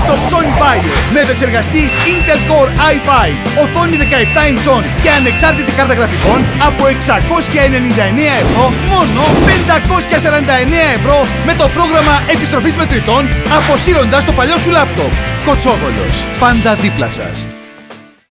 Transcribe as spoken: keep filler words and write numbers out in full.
λάπτοπ Sony Vaio με επεξεργαστή Intel Core άι φάιβ, οθόνη δεκαεπτά ιντσών και ανεξάρτητη κάρτα γραφικών από εξακόσια ενενήντα εννέα ευρώ μόνο πεντακόσια σαράντα εννέα ευρώ με το πρόγραμμα επιστροφής μετρητών, αποσύροντας το παλιό σου λάπτοπ. Κοτσόβολος, πάντα δίπλα σας.